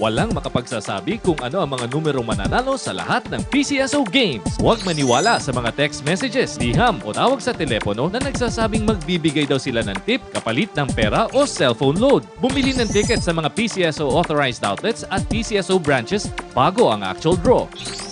Walang makapagsasabi kung ano ang mga numerong mananalo sa lahat ng PCSO games. Huwag maniwala sa mga text messages, liham o tawag sa telepono na nagsasabing magbibigay daw sila ng tip kapalit ng pera o cellphone load. Bumili ng ticket sa mga PCSO authorized outlets at PCSO branches bago ang actual draw.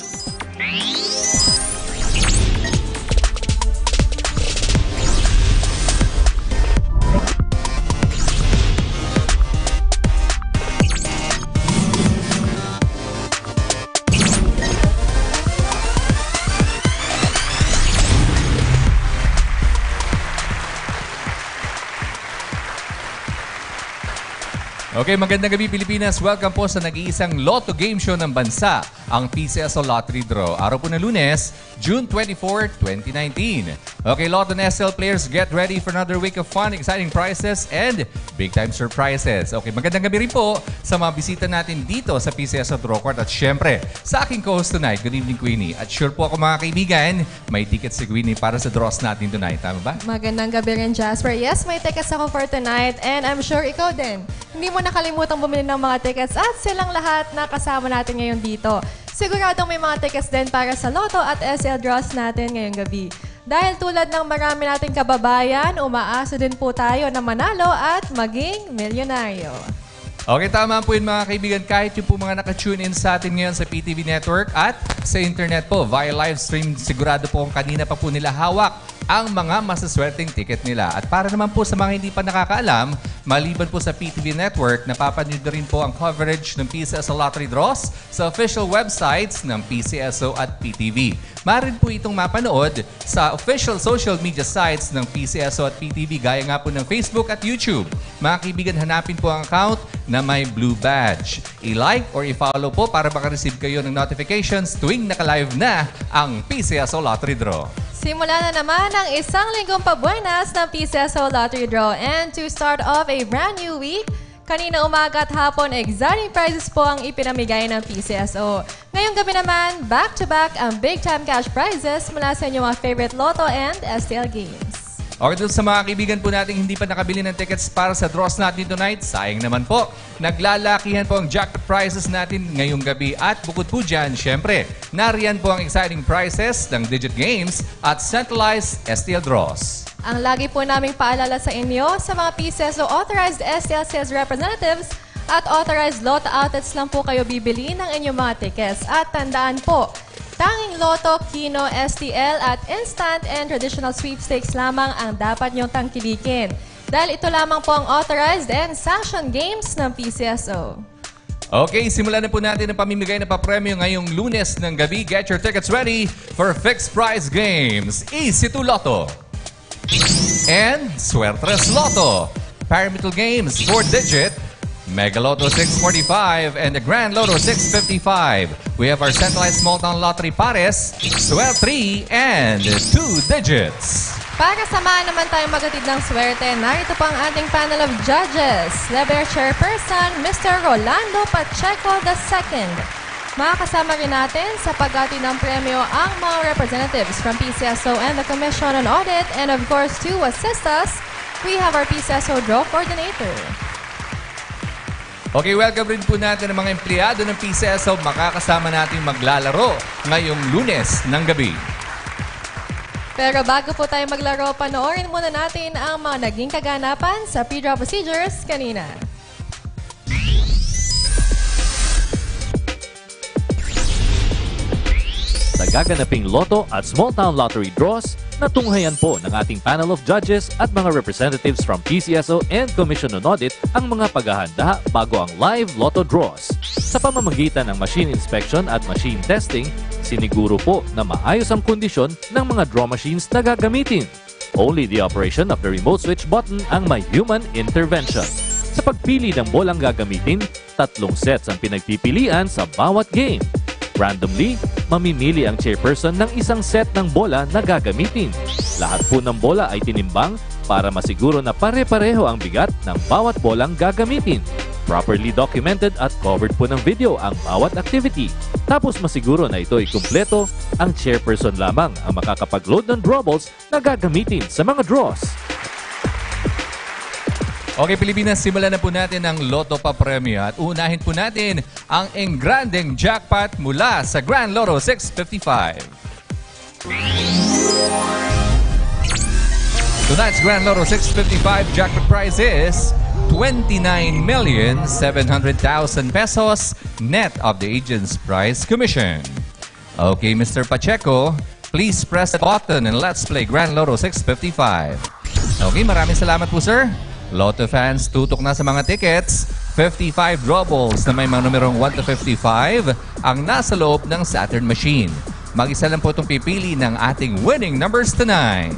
Okay, magandang gabi Pilipinas. Welcome po sa nag-iisang Lotto game show ng bansa, ang PCSO Lottery Draw. Araw po na Lunes, June 24, 2019. Okay, Lotto and SL players, get ready for another week of fun, exciting prizes, and big-time surprises. Okay, magandang gabi rin po sa mga bisita natin dito sa PCSO Draw Court. At syempre, sa aking co-host tonight, good evening Queenie. At sure po ako mga kaibigan, may tickets si Queenie para sa draws natin tonight. Tama ba? Magandang gabi rin, Jasper. Yes, may tickets ako for tonight and I'm sure ikaw din. Hindi mo nakalimutang bumili ng mga tickets at silang lahat na kasama natin ngayon dito. Siguradong may mga tickets din para sa Lotto at SL draws natin ngayong gabi. Dahil tulad ng marami nating kababayan, umaasa din po tayo na manalo at maging milyonaryo. Okay, tama po yun mga kaibigan. Kahit yung po mga naka-tune in sa atin ngayon sa PTV Network at sa internet po via live stream, sigurado po kung kanina pa po nila hawak ang mga masaswerteng ticket nila. At para naman po sa mga hindi pa nakakaalam, maliban po sa PTV Network, napapanood rin po ang coverage ng PCSO Lottery Draws sa official websites ng PCSO at PTV. Maaari po itong mapanood sa official social media sites ng PCSO at PTV gaya nga po ng Facebook at YouTube. Mga kaibigan, hanapin po ang account na may blue badge. I-like or i-follow po para makareceive kayo ng notifications tuwing naka-live na ang PCSO Lottery Draw. Simula na naman ang isang linggong pabuenas ng PCSO Lottery Draw. And to start off a brand new week, kanina umaga at hapon, exciting prizes po ang ipinamigay ng PCSO. Ngayong gabi naman, back-to-back ang big-time cash prizes mula sa inyong mga favorite Lotto and STL games. Okay, dun sa mga kaibigan po natin hindi pa nakabili ng tickets para sa draws natin tonight, sayang naman po. Naglalakihan po ang jackpot prizes natin ngayong gabi at bukod po dyan, syempre, nariyan po ang exciting prizes ng digit games at centralized STL draws. Ang lagi po naming paalala sa inyo sa mga PCSO authorized STL sales representatives at authorized Lotto outlets lang po kayo bibili ng inyong mga tickets. At tandaan po, tanging Lotto, Kino, STL at instant and traditional sweepstakes lamang ang dapat niyong tangkilikin. Dahil ito lamang po ang authorized and sanctioned games ng PCSO. Okay, simulan na po natin ang pamimigay na papremyo ngayong Lunes ng gabi. Get your tickets ready for fixed prize games. Easy to Lotto and Suertres Lotto. Pyramidal games, 4-digit, Mega Lotto 645 and the Grand Lotto 655. We have our centralized small town lottery pares, swell 3 and 2 digits. Para samahan naman tayong magatid ng swerte, narito po ang ating panel of judges. Lever Chairperson, Mr. Rolando Pacheco II. Makakasama rin natin sa paggatid ng premyo ang mga representatives from PCSO and the Commission on Audit. And of course, to assist us, we have our PCSO Draw Coordinator. Okay, welcome rin po natin ang mga empleyado ng PCSO. Makakasama natin maglalaro ngayong Lunes ng gabi. Pero bago po tayo maglaro, panoorin muna natin ang mga naging kaganapan sa pre-draw procedures kanina. Sa gaganaping Lotto at Small Town Lottery draws, natunghayan po ng ating panel of judges at mga representatives from PCSO and Commission on Audit ang mga paghahanda bago ang live Lotto draws. Sa pamamagitan ng machine inspection at machine testing, siniguro po na maayos ang kondisyon ng mga draw machines na gagamitin. Only the operation of the remote switch button ang may human intervention. Sa pagpili ng bolang gagamitin, 3 sets ang pinagpipilian sa bawat game. Randomly, mamimili ang chairperson ng isang set ng bola na gagamitin. Lahat po ng bola ay tinimbang para masiguro na pare-pareho ang bigat ng bawat bolang gagamitin. Properly documented at covered po ng video ang bawat activity. Tapos masiguro na ito ay kumpleto, ang chairperson lamang ang makakapag-load ng draw balls na gagamitin sa mga draws. Okay, Pilipinas, simulan na po natin ang Lotto pa-premyo at unahin po natin ang engranding jackpot mula sa Grand Lotto 655. Tonight's Grand Lotto 655 jackpot prize is 29,700,000 pesos net of the agent's prize commission. Okay, Mr. Pacheco, please press the button and let's play Grand Lotto 655. Okay, maraming salamat po, sir. Lotto fans, tutok na sa mga tickets. 55 draw balls na may mga numerong 1 to 55 ang nasa loob ng Saturn machine. Mag-isa lang po itong pipili ng ating winning numbers tonight.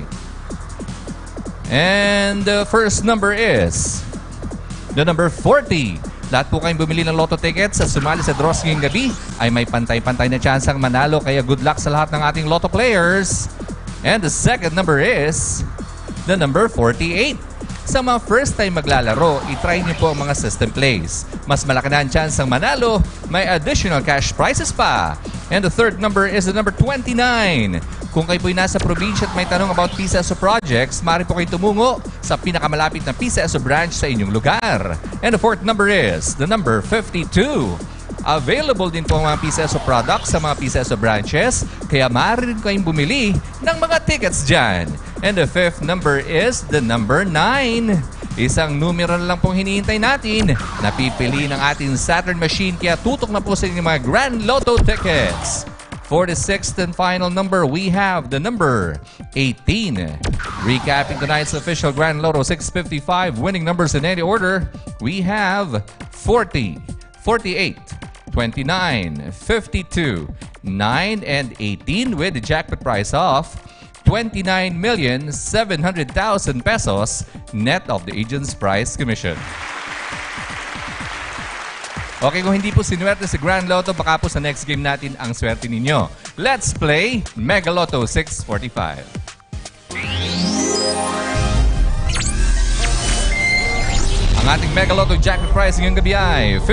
And the first number is the number 40. Lahat po kayong bumili ng Lotto tickets sa sumali sa draws ngayong gabi ay may pantay-pantay na chance ang manalo. Kaya good luck sa lahat ng ating Lotto players. And the second number is the number 48. Sa mga first time maglalaro, itry niyo po ang mga system plays. Mas malaki na ang chance ang manalo, may additional cash prizes pa. And the third number is the number 29. Kung kayo po'y nasa probinsya at may tanong about PCSO projects, maaari po kayo tumungo sa pinakamalapit na PCSO branch sa inyong lugar. And the fourth number is the number 52. Available din po ang mga PCSO products sa mga PCSO branches, kaya maaari rin kayong bumili ng mga tickets dyan. And the fifth number is the number 9. Isang numero na lang pong hinihintay natin. Napipili ng ating Saturn machine, kaya tutok na po sa inyong mga Grand Lotto tickets. For the sixth and final number, we have the number 18. Recapping tonight's official Grand Lotto 655 winning numbers in any order, we have 40, 48, 29, 52, 9, and 18 with the jackpot prize of 29,700,000 pesos net of the agent's prize commission. Okay, kung hindi po sinuwerte sa Grand Lotto, baka po sa next game natin ang swerte ninyo. Let's play Mega Lotto 645. Ang ating Mega Lotto jackpot prize ngayong gabi ay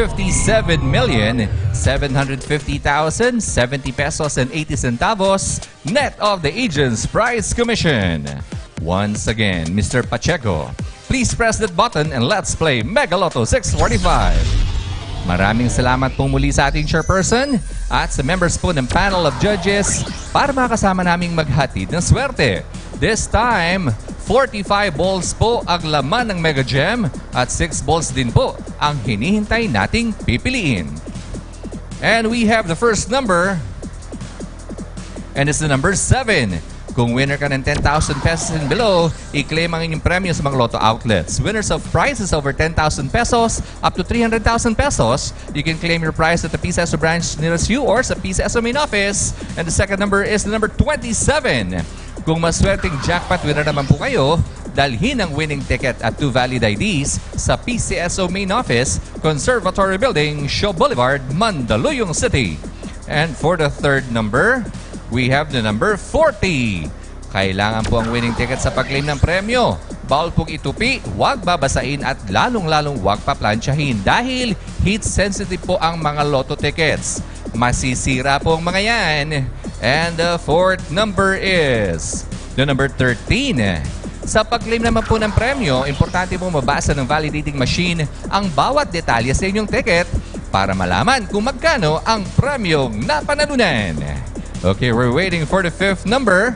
57,750,070 pesos and 80 centavos net of the agent's prize commission. Once again, Mr. Pacheco, please press that button and let's play Mega Lotto 645. Maraming salamat po muli sa ating chairperson at sa members po ng panel of judges para makasama naming maghatid ng swerte. This time, 45 balls po ang laman ng Mega Gem at 6 balls din po ang hinihintay nating pipiliin. And we have the first number, and it's the number 7. Kung winner ka ng 10,000 pesos and below, i-claim ang inyong premyo sa mga Lotto outlets. Winners of prizes over 10,000 pesos up to 300,000 pesos, you can claim your prize at the PCSO branch nearest you or sa PCSO Main office. And the second number is the number 27. Kung maswerteng jackpot winner naman po kayo, dalhin ang winning ticket at 2 valid IDs sa PCSO Main office, Conservatory Building, Shaw Boulevard, Mandaluyong City. And for the third number, we have the number 40. Kailangan po ang winning ticket sa pag-claim ng premyo. Bawal pong itupi, huwag babasain at lalong-lalong huwag paplansyahin dahil heat-sensitive po ang mga Lotto tickets. Masisira po ang mga yan. And the fourth number is the number 13. Sa pag-claim naman po ng premyo, importante po mabasa ng validating machine ang bawat detalye sa inyong ticket para malaman kung magkano ang premyong napanalunan. Okay, we're waiting for the fifth number.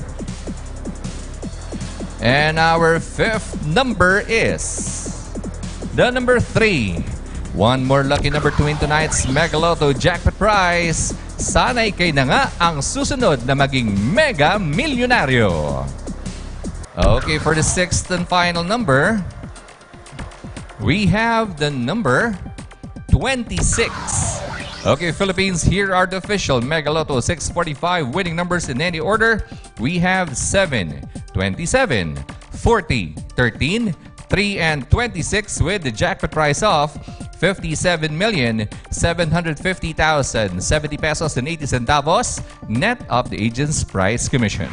And our fifth number is the number 3. One more lucky number to win tonight's Mega Lotto jackpot prize. Sana'y kayo na nga ang susunod na maging mega milyonaryo. Okay, for the sixth and final number, we have the number 26. Okay, Philippines, here are the official Mega Lotto 645 winning numbers in any order. We have 7, 27, 40, 13, 3, and 26 with the jackpot prize of 57,750,070 pesos and 80 centavos net of the agent's prize commission.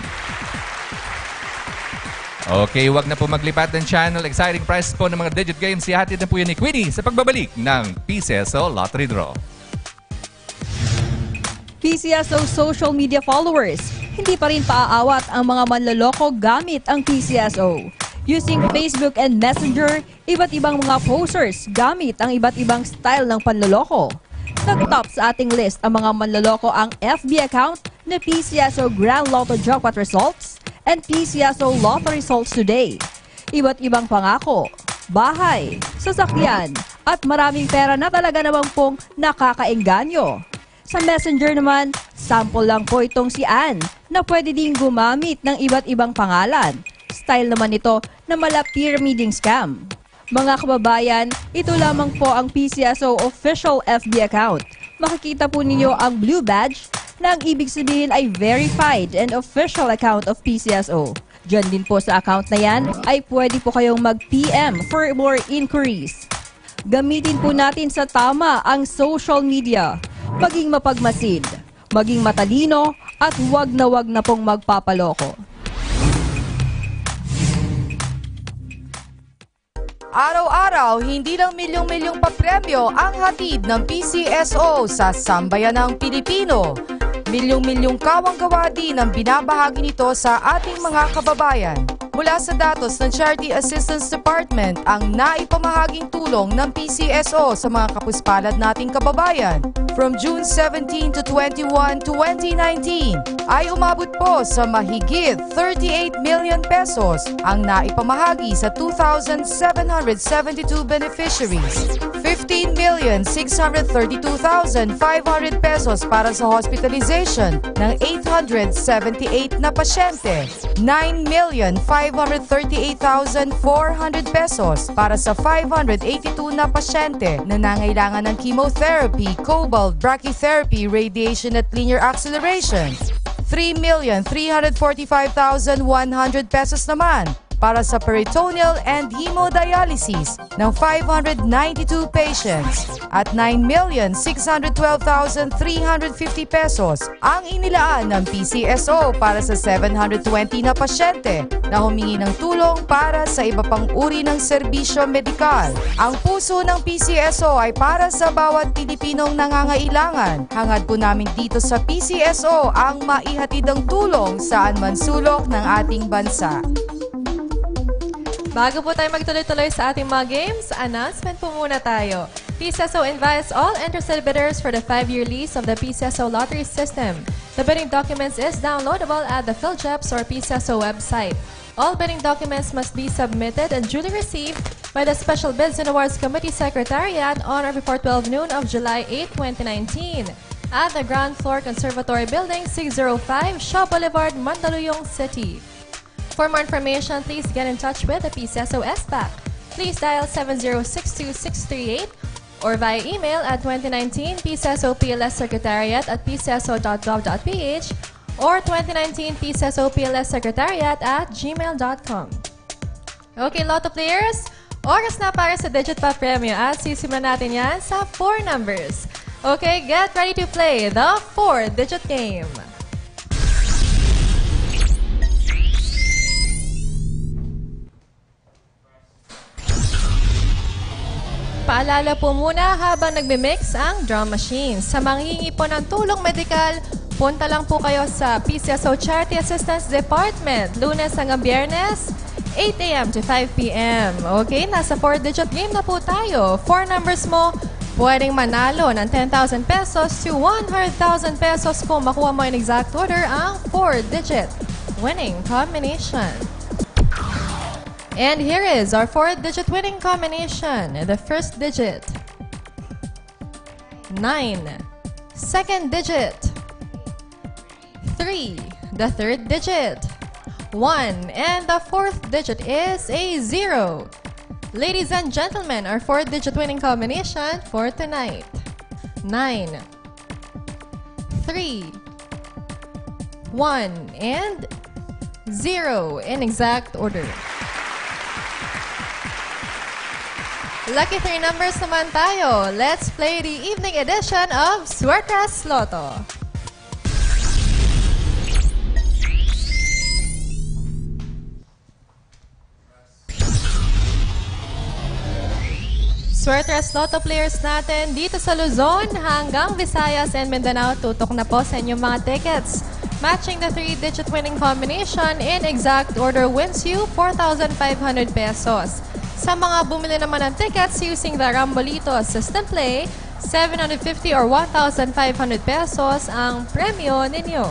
Okay, wag na po maglipat ng channel. Exciting prize po ng mga digit games. Ihatid na po yan ni Queenie sa pagbabalik ng PCSO Lottery Draw. PCSO social media followers, hindi pa rin paaawat ang mga manloloko gamit ang PCSO. Using Facebook and Messenger, iba't ibang mga posers gamit ang iba't ibang style ng panloloko. Nag-top sa ating list ang mga manloloko ang FB account na PCSO Grand Lotto Jackpot Results and PCSO Lotto Results Today. Iba't ibang pangako, bahay, sasakyan, at maraming pera na talaga namang pong nakakaengganyo. Sa Messenger naman, sample lang po itong si Ann na pwede ding gumamit ng iba't ibang pangalan. Style naman ito na mala pyramiding scam. Mga kababayan, ito lamang po ang PCSO official FB account. Makikita po ninyo ang blue badge na ang ibig sabihin ay verified and official account of PCSO. Diyan din po sa account na yan ay pwede po kayong mag-PM for more inquiries. Gamitin po natin sa tama ang social media. Maging mapagmasid, maging matalino, at wag na pong magpapaloko. Araw-araw, hindi lang milyong-milyong papremyo ang hatid ng PCSO sa sambayanang Pilipino. Milyong-milyong kawang-gawa din ang binabahagi nito sa ating mga kababayan. Mula sa datos ng Charity Assistance Department ang naipamahaging tulong ng PCSO sa mga kapuspalad nating kababayan. From June 17 to 21, 2019 ay umabot po sa mahigit 38 million pesos ang naipamahagi sa 2,772 beneficiaries. 15,632,500 pesos para sa hospitalization ng 878 na pasyente. 9,538,400 pesos para sa 582 na pasyente na nangailangan ng chemotherapy, cobalt, brachytherapy, radiation at linear acceleration. 3,345,100 pesos naman para sa peritoneal and hemodialysis ng 592 patients at 9,612,350 pesos ang inilaan ng PCSO para sa 720 na pasyente na humingi ng tulong para sa iba pang uri ng serbisyo medikal. Ang puso ng PCSO ay para sa bawat Pilipinong nangangailangan. Hangad po namin dito sa PCSO ang maihatid ng tulong saan man sulok ng ating bansa. Bago po tayo magtuloy-tuloy sa ating mga games, announcement po muna tayo. PCSO invites all interested bidders for the 5-year lease of the PCSO lottery system. The bidding documents is downloadable at the PhilJeps or PCSO website. All bidding documents must be submitted and duly received by the Special Bids and Awards Committee Secretariat on or before 12 noon of July 8, 2019 at the ground floor Conservatory Building 605, Shaw Boulevard, Mandaluyong City. For more information, please get in touch with the PCSO SPAC. Please dial 7062638 or via email at 2019 PCSO PLS Secretariat at pcso.gov.ph or 2019 PCSO PLS Secretariat at gmail.com. Okay, Lotto players, oras na para sa Digit Pa Premyo at sisimulan natin yan sa 4 numbers. Okay, get ready to play the 4-digit game. Paalala po muna habang nagme-mix ang drum machine. Sa manghihingi po ng tulong medikal, punta lang po kayo sa PCSO Charity Assistance Department. Lunes hanggang Biyernes, 8 a.m. to 5 p.m. Okay, nasa 4-digit game na po tayo. 4 numbers mo, pwedeng manalo ng 10,000 pesos to 100,000 pesos kung makuha mo in exact order ang 4-digit winning combination. And here is our 4-digit winning combination. The first digit, 9. Second digit, 3. The third digit, 1. And the fourth digit is a 0. Ladies and gentlemen, our 4-digit winning combination for tonight. 9, 3, 1, and 0 in exact order. Lucky 3 numbers naman tayo. Let's play the evening edition of Suertes Lotto. Suertes Lotto players natin dito sa Luzon hanggang Visayas and Mindanao, tutok na po sa inyong mga tickets. Matching the 3-digit winning combination in exact order wins you 4,500 pesos. Sa mga bumili naman ng tickets using the Rambolito System Play, 750 or 1,500 pesos ang premyo ninyo.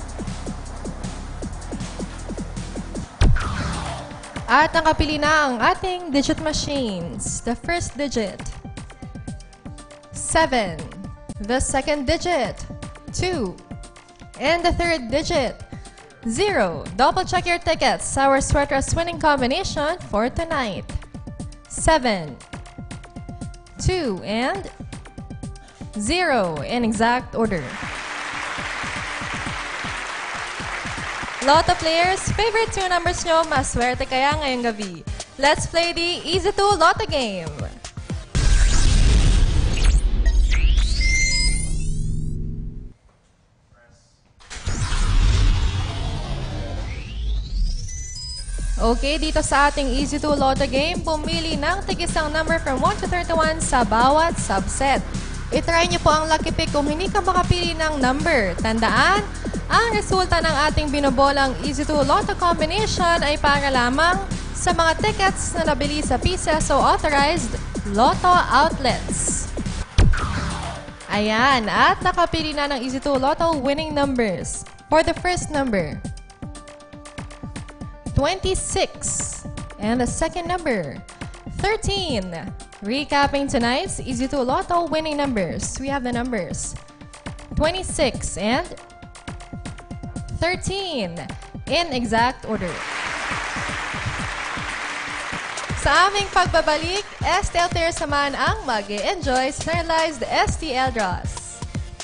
At nakapili na ang ating digit machines. The first digit, 7. The second digit, 2. And the third digit, 0. Double check your tickets. Our Sweaters winning combination for tonight. 7, 2, and 0 in exact order. Lotto players, favorite 2 numbers nyo, maswerte kaya ngayong gabi. Let's play the Easy 2 Lotto game. Okay, dito sa ating Easy 2 Lotto game, pumili ng tig-isang number from 1 to 31 sa bawat subset. I-try nyo po ang lucky pick kung hindi ka makapili ng number. Tandaan, ang resulta ng ating binobolang Easy 2 Lotto combination ay para lamang sa mga tickets na nabili sa PCSO Authorized Lotto Outlets. Ayan, at nakapili na ng Easy 2 Lotto winning numbers. For the first number, 26. And the second number, 13. Recapping tonight's Easy 2 Lotto winning numbers. We have the numbers 26 and 13 in exact order. Sa aming pagbabalik, STL players naman ang mag-enjoy serialized STL draws.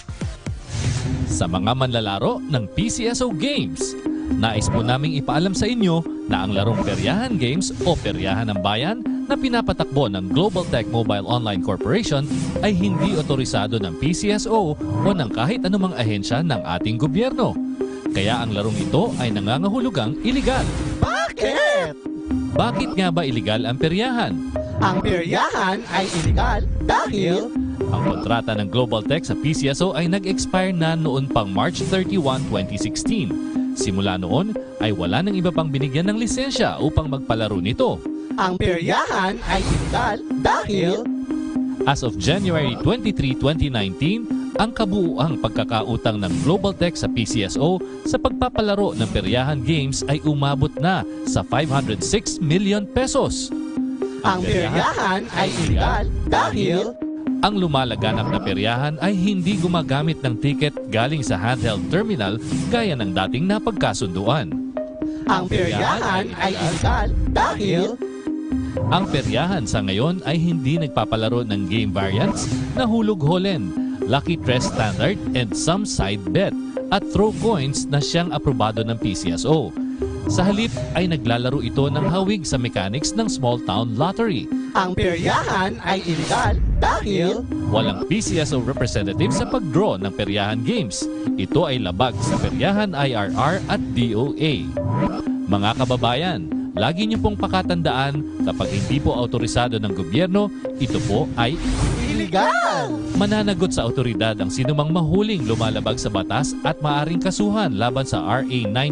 Sa mga manlalaro ng PCSO Games, nais po naming ipaalam sa inyo na ang larong Peryahan Games o Peryahan ng Bayan na pinapatakbo ng Global Tech Mobile Online Corporation ay hindi otorisado ng PCSO o ng kahit anumang ahensya ng ating gobyerno. Kaya ang larong ito ay nangangahulugang iligal. Bakit? Bakit nga ba iligal ang peryahan? Ang peryahan ay iligal dahil Ang kontrata ng Global Tech sa PCSO ay nag-expire na noon pang March 31, 2016. Simula noon ay wala nang iba pang binigyan ng lisensya upang magpalaro nito. ang peryahan ay iligal dahil As of January 23, 2019, ang kabuuang pagkakautang ng Global Tech sa PCSO sa pagpapalaro ng Peryahan Games ay umabot na sa 506 million pesos. ang peryahan ay iligal dahil Ang lumalaganap na peryahan ay hindi gumagamit ng ticket galing sa handheld terminal gaya ng dating napagkasunduan. ang peryahan ay iligal dahil Ang peryahan sa ngayon ay hindi nagpapalaro ng game variants na hulog holen, lucky tres standard and some side bet at throw coins na siyang aprobado ng PCSO. Sa halip ay naglalaro ito ng hawig sa mechanics ng small town lottery. ang peryahan ay iligal dahil Walang PCSO representative sa pag-draw ng Peryahan Games. Ito ay labag sa Peryahan IRR at DOA. Mga kababayan, lagi niyo pong pakatandaan kapag hindi po autorisado ng gobyerno, ito po ay iligal. mananagot sa autoridad ang sinumang mahuling lumalabag sa batas at maaring kasuhan laban sa RA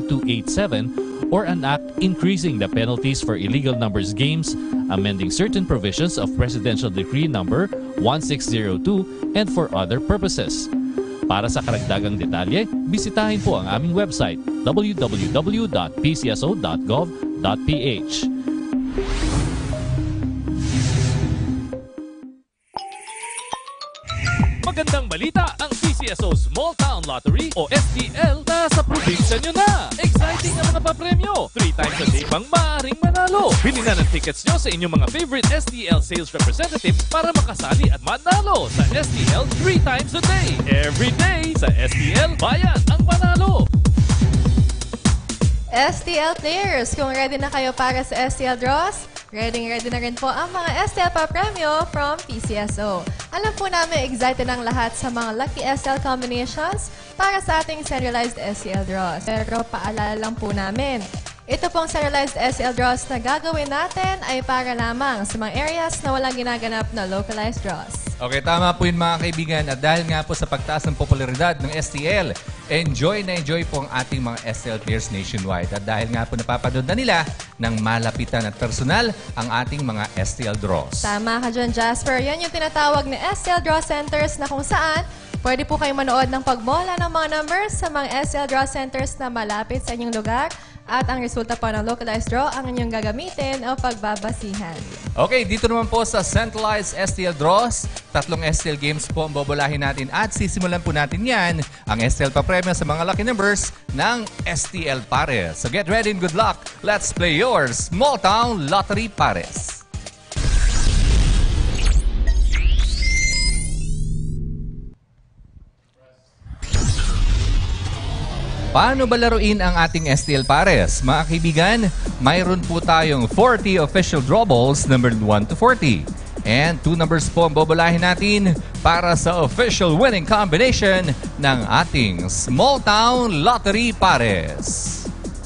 9287 or an act increasing the penalties for illegal numbers games, amending certain provisions of Presidential Decree Number 1602 and for other purposes. Para sa karagdagang detalye, bisitahin po ang aming website www.pcso.gov.ph. Magandang balita, ang PCSO Small Town Lottery o STL nasa probinsya nyo na! Exciting ang mga papremyo! 3 times a day pang maaaring manalo! Bili na ng tickets nyo sa inyong mga favorite STL sales representatives para makasali at manalo sa STL 3 times a day! Every day sa STL, bayan ang panalo! STL players, kung ready na kayo para sa STL draws, ready na rin po ang mga STL pa-premyo from PCSO. Alam po namin excited ang lahat sa mga lucky STL combinations para sa ating serialized STL draws. Pero paalala lang po namin, ito pong serialized STL draws na gagawin natin ay para lamang sa mga areas na walang ginaganap na localized draws. Okay, tama po yun mga kaibigan. At dahil nga po sa pagtaas ng popularidad ng STL, enjoy na enjoy po ang ating mga STL players nationwide. At dahil nga po napapanood na nila ng malapitan at personal ang ating mga STL draws. Tama ka dyan, Jasper. Yan yung tinatawag na STL Draw Centers na kung saan pwede po kayo manood ng pagbola ng mga numbers sa mga STL Draw Centers na malapit sa inyong lugar. At ang resulta po ng localized draw ang inyong gagamitin o pagbabasihan. Okay, dito naman po sa centralized STL draws, 3 STL games po ang bobolahin natin at sisimulan po natin yan ang STL papremyo sa mga lucky numbers ng STL Pares. So get ready and good luck. Let's play your Small Town Lottery Pares. Paano ba laruin ang ating STL Pares? Mga kaibigan, mayroon po tayong 40 official draw balls numbered 1 to 40. And 2 numbers po ang bobolahin natin para sa official winning combination ng ating Small Town Lottery Pares.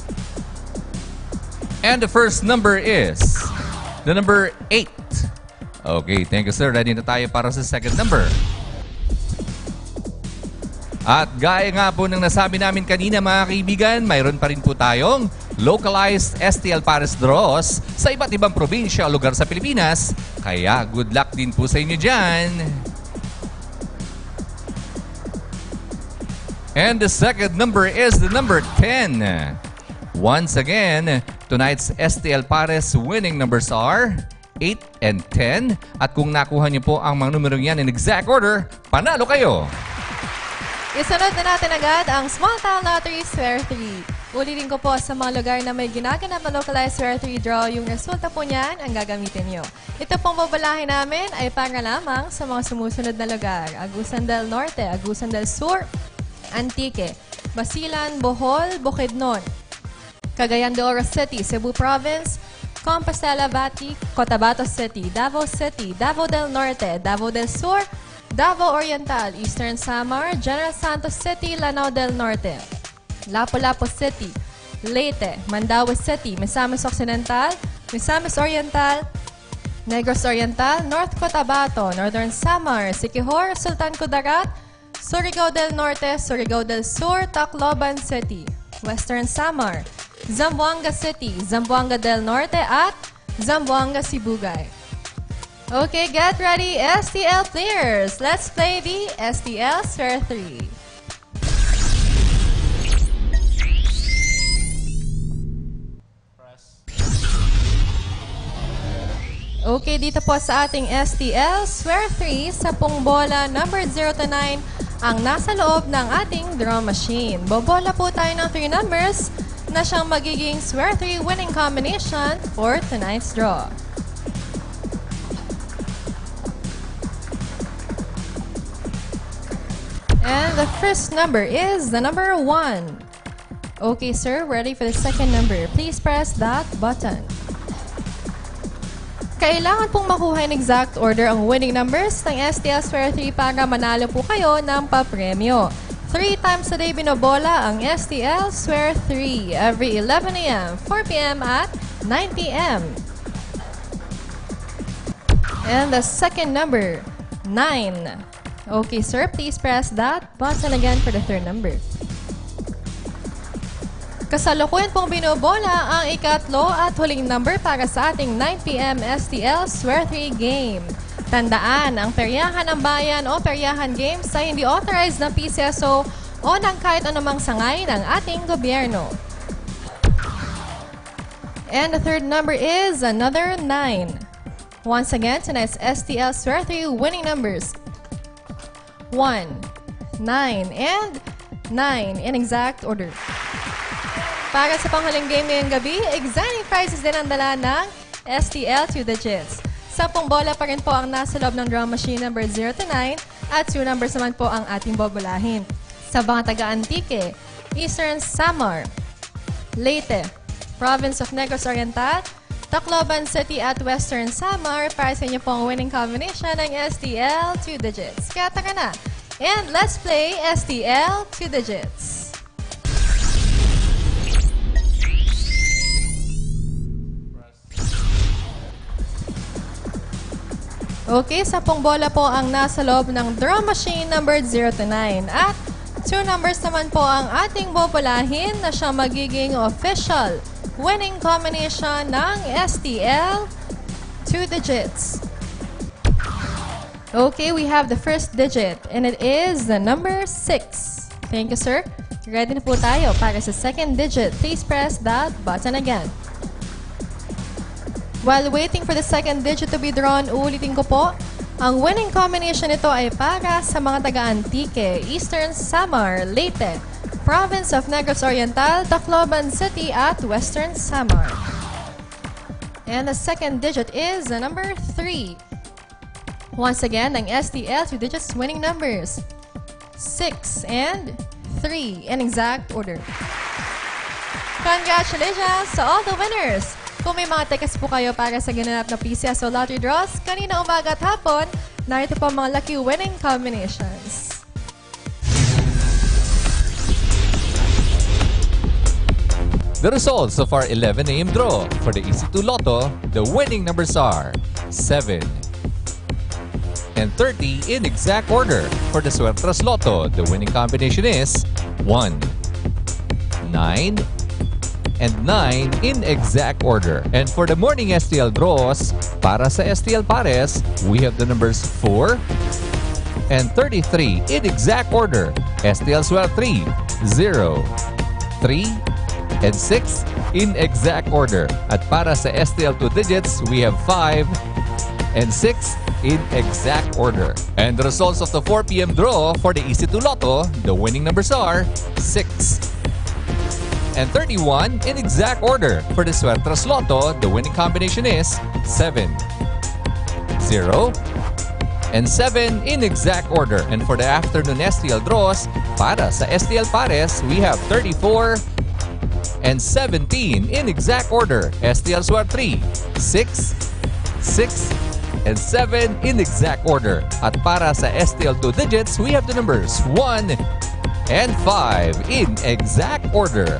And the first number is the number 8. Okay, thank you sir. Ready na tayo para sa second number. At gaya nga po ng nasabi namin kanina mga kaibigan, mayroon pa rin po tayong localized STL Pares draws sa iba't ibang probinsya o lugar sa Pilipinas. Kaya good luck din po sa inyo dyan. And the second number is the number 10. Once again, tonight's STL Pares winning numbers are 8 and 10. At kung nakuha niyo po ang mga numerong yan in exact order, panalo kayo! Isunod na natin agad ang Small Town Lottery Square 3. Ulitin ko po sa mga lugar na may ginaganap na localized Square 3 draw, yung resulta po niyan ang gagamitin nyo. Ito pong babalahin namin ay para lamang sa mga sumusunod na lugar. Agusan del Norte, Agusan del Sur, Antique, Basilan, Bohol, Bukidnon, Cagayan de Oro City, Cebu Province, Compostela, Bati, Cotabato City, Davao City, Davao del Norte, Davao del Sur, Davao Oriental, Eastern Samar, General Santos City, Lanao del Norte, Lapu-Lapu City, Leyte, Mandaue City, Misamis Occidental, Misamis Oriental, Negros Oriental, North Cotabato, Northern Samar, Siquijor, Sultan Kudarat, Surigao del Norte, Surigao del Sur, Tacloban City, Western Samar, Zamboanga City, Zamboanga del Norte at Zamboanga Sibugay. Okay, get ready, STL players. Let's play the STL Square 3. Okay, dito po sa ating STL Square 3, sa pong bola number 0 to 9 ang nasa loob ng ating draw machine. Bobola po tayo ng 3 numbers na siyang magiging Square 3 winning combination for tonight's draw. And the first number is the number 1. Okay, sir, ready for the second number. Please press that button. Kailangan pong makuha in exact order ang winning numbers ng STL Square 3 para manalo po kayo ng papremyo. 3 times a day binobola ang STL Square 3 every 11 a.m., 4 p.m. at 9 p.m. And the second number, 9. Okay, sir, please press that button again for the third number. Kasalukuyan pong binobola ang ikatlo at huling number para sa ating 9 p.m. STL Square 3 game. Tandaan, ang peryahan ng bayan o peryahan games ay hindi authorized ng PCSO o ng kahit anumang sangay ng ating gobyerno. And the third number is another 9. Once again, tonight's STL Square 3 winning numbers. 1, 9, and 9 in exact order. Para sa panghuling game ngayong gabi, exciting prizes din ang dala ng STL 2 digits. 10 bola pa rin po ang nasa loob ng draw machine number 0 to 9 at 2 numbers naman po ang ating bobolahin. Sa mga taga-Antique, Eastern Samar, Leyte, Province of Negros Oriental, Tacloban City at Western Samar, para sa inyo pong winning combination ng STL 2 digits. Kaya taka na, and let's play STL 2 digits. Okay, 10 bola po ang nasa loob ng draw machine number 0 to 9. At 2 numbers naman po ang ating bobolahin na siya magiging official winning combination ng STL 2 digits. Okay, we have the first digit and it is the number 6. Thank you, sir. Ready na po tayo para sa second digit. Please press that button again. While waiting for the second digit to be drawn, uulitin ko po, ang winning combination nito ay para sa mga taga-Antique, Eastern Samar, Leyte, Province of Negros Oriental, Tacloban City at Western Samar. And the second digit is the number 3. Once again, ang STL 2 digits winning numbers, 6 and 3 in exact order. Congratulations to all the winners! Kung may mga tickets po kayo para sa ginanap na PCSO Lottery Draws, kanina umaga at hapon, narito po mga lucky winning combinations. The results of our 11 a.m. draw for the EC2 Lotto, the winning numbers are 7 and 30 in exact order. For the Suertras Lotto, the winning combination is 1, 9, and 9 in exact order. And for the morning STL draws, para sa STL Pares, we have the numbers 4 and 33 in exact order. STL Suer 3, 0, 3, and 6 in exact order. At para sa STL 2 digits, we have 5 and 6 in exact order. And the results of the 4 p.m. draw for the EC2 Lotto, the winning numbers are 6 and 31 in exact order. For the Suertras Lotto, the winning combination is 7, 0, and 7 in exact order. And for the afternoon STL draws, para sa STL Pares, we have 34 and 17 in exact order. STL Suer 3, 6, 6, and 7 in exact order. At para sa STL 2 digits, we have the numbers 1 and 5 in exact order.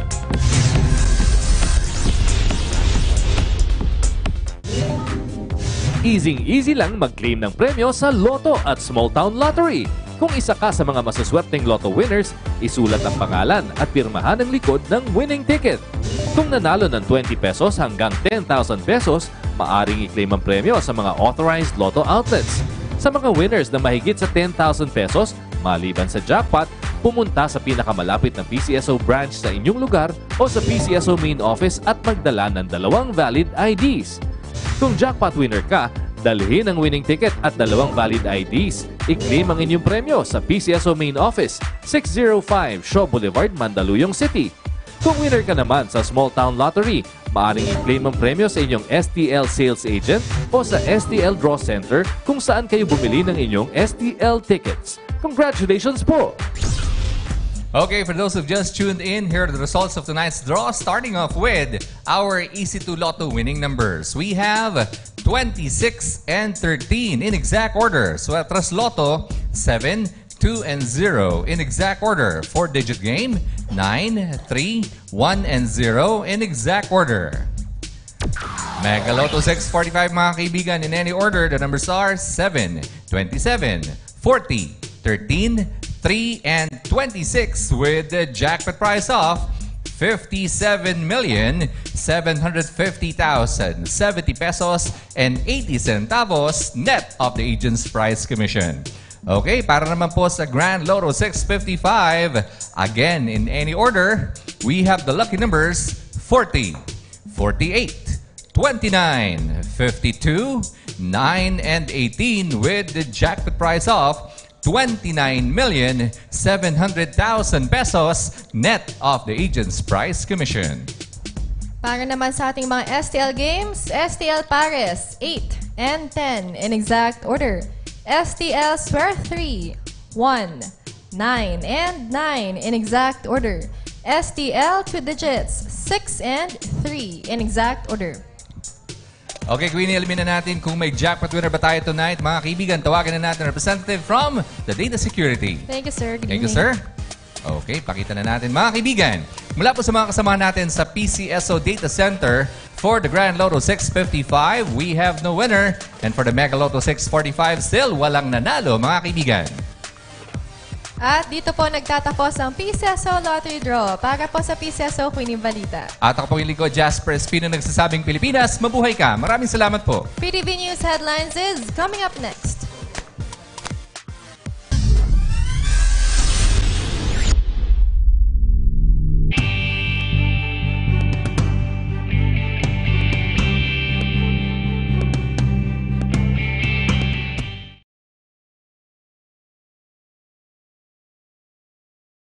Easy-easy lang mag-claim ng premyo sa Lotto at Small Town Lottery. Kung isa ka sa mga masaswerteng Lotto winners, isulat ang pangalan at pirmahan ang likod ng winning ticket. Kung nanalo ng 20 pesos hanggang 10,000 pesos, maaring i-claim ang premyo sa mga authorized Lotto outlets. Sa mga winners na mahigit sa 10,000 pesos, maliban sa jackpot, pumunta sa pinakamalapit na PCSO branch sa inyong lugar o sa PCSO Main office at magdala ng 2 valid IDs. Kung jackpot winner ka, dalhin ang winning ticket at 2 valid IDs. I-claim ang inyong premyo sa PCSO Main Office, 605 Shaw Boulevard, Mandaluyong City. Kung winner ka naman sa Small Town Lottery, maaaring i-claim ang premyo sa inyong STL Sales Agent o sa STL Draw Center kung saan kayo bumili ng inyong STL tickets. Congratulations po! Okay, for those who've just tuned in, here are the results of tonight's draw, starting off with our EC2 Lotto winning numbers. We have 26 and 13 in exact order. Suertras Lotto, 7, 2, and 0 in exact order. 4-digit game, 9, 3, 1, and 0 in exact order. Mega Lotto 645 mga kaibigan, in any order, the numbers are 7, 27, 40, 13, 3, and 26 with the jackpot prize of 57,750,070 pesos and 80 centavos net of the agent's prize commission. Okay, para naman po sa Grand Lotto 655, again in any order, we have the lucky numbers 40, 48, 29, 52, 9, and 18 with the jackpot prize of 29,700,000 pesos net of the agent's prize commission. Para naman sa ating mga STL games, STL Pares, 8 and 10 in exact order. STL Swear 3, 1, 9, and 9 in exact order. STL 2 digits, 6 and 3 in exact order. Okay, Queenie, alamin na natin kung may jackpot winner ba tayo tonight. Mga kaibigan, tawagan na natin representative from the Data Security. Thank you, sir. Good Thank you, evening. sir. Okay, pakita na natin. Mga kaibigan, mula po sa mga kasama natin sa PCSO Data Center, for the Grand Lotto 655, we have no winner. And for the Mega Lotto 645, still walang nanalo, mga kaibigan. At dito po nagtatapos ang PCSO Lottery Draw para po sa PCSO Queen Balita. At ako po yung lingkod, Jasper Espino, nagsasabing Pilipinas, mabuhay ka. Maraming salamat po. PTV News Headlines is coming up next.